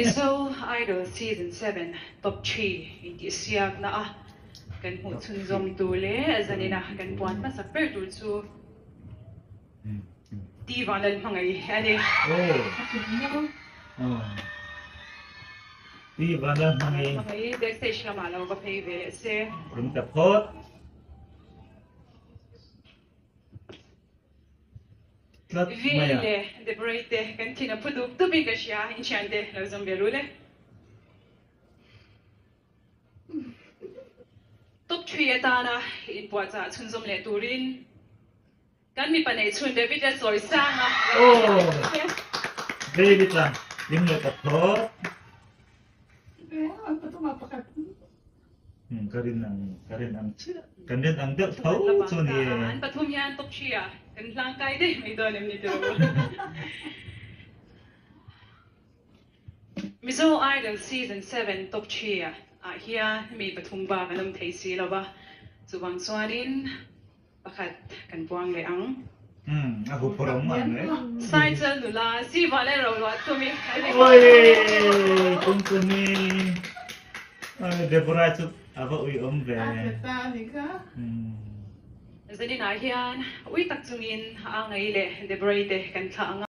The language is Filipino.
Mizo Idol Season 7 Top 3 Hindi siyak na kan hutsun zom tule azanina kan puan pa sa perdu su di valal mangai ani di valal mangai backstage la malaw ba pave se rum tapot Vile de brete kan tina puduk to biga siya inchande la zomberule Top 3 atana in puatsa chunzom le turin kan mi panay chun David at soy sana David lang lim le tapot karin ang dek tau so ni patum yan top 3 kan lang kay de may donem ni do Mizo Idol Season 7 Top 3 here may patum ba kanam taisi la ba subang swanin pakat kan buang le ang aku peraman sai zel nula si vale ro lo tumi oi kumpuni Deborah tu apa ui be Zani na hiyan, uy tak zungin ang ngayle, Deborah kan ka